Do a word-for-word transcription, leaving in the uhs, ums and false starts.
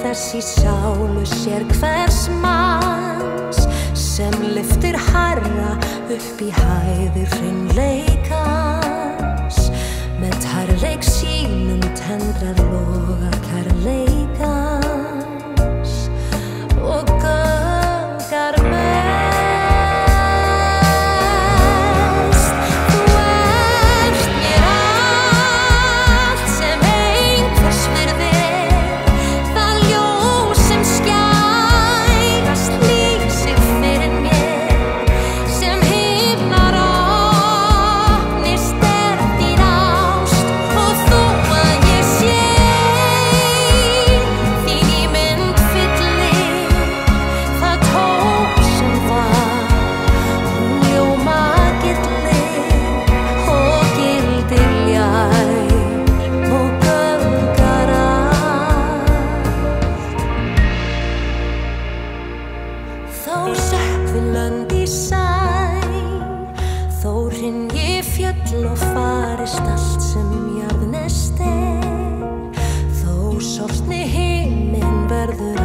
þess í sálu sér hvers manns sem lyftir hærra upp í hæðir hreinleikans með tærleik sínum tendrar loga kærleikans og göfgar mest. Þú ert mér allt sem einhvers virði, það ljós sem skærast lýsir fyrir mér, sem himnar opnist er þín ást og þó að ég sé þín í mynd fyllir það tóm sem var, hún ljóma gillir og gildir ljær og göfgar allt. Þó sökkvi lönd í sæ, þó hrynji fjöll og farist allt sem jarðnest er, þó sortni himinn verður